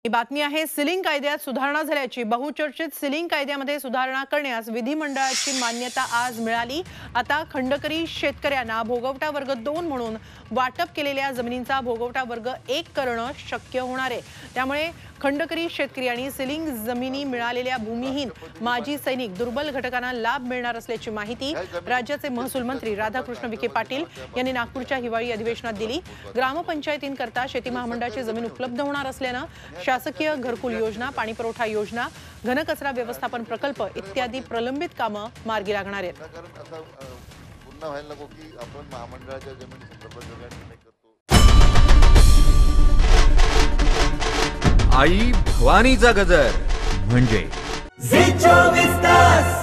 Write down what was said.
ही बातमी आहे सीलिंग कायद्यात सुधारणा झाल्याची। बहुचर्चित सीलिंग कायद्यामध्ये सुधारणा करण्यास विधिमंडळाची मान्यता आज मिळाली। आता खंडकरी शेतकऱ्यांना भोगवटा वर्ग 2 म्हणून वाटप केलेल्या जमिनींचा भोगवटा वर्ग 1 करणं शक्य होणार आहे। त्यामुळे खंडकरी शेतकरी आणि सीलिंग जमिनी मिळालेल्या भूमिहीन माजी सैनिक दुर्बल घटकांना लाभ मिळणार असल्याची माहिती राज्याचे महसूल मंत्री राधाकृष्ण विखे पाटील यांनी नागपूरच्या हिवाळी अधिवेशनात दिली। ग्रामपंचायतींकरता शेती महामंडळाची जमीन उपलब्ध होणार असल्याने शासकीय घरकुल योजना, पाणीपुरवठा योजना, घनकचरा व्यवस्थापन प्रकल्प इत्यादी प्रलंबित कामं मार्गी लागणार आहेत। पुन्हा व्हायला नको की आपण महामंडळाच्या जमिनी संदर्भात निर्णय करतो। आई भवानीचा गजर म्हणजे झी 24 तास।